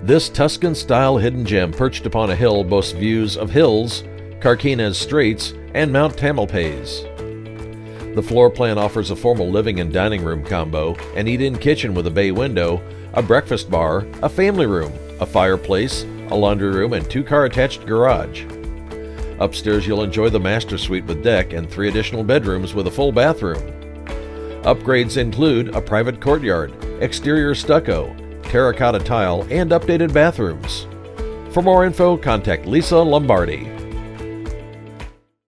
This Tuscan-style hidden gem perched upon a hill boasts views of hills, Carquinez Straits, and Mount Tamalpais. The floor plan offers a formal living and dining room combo, an eat-in kitchen with a bay window, a breakfast bar, a family room, a fireplace, a laundry room, and two-car attached garage. Upstairs you'll enjoy the master suite with deck and 3 additional bedrooms with a full bathroom. Upgrades include a private courtyard, exterior stucco, terracotta tile, and updated bathrooms. For more info, contact Lisa Lombardi.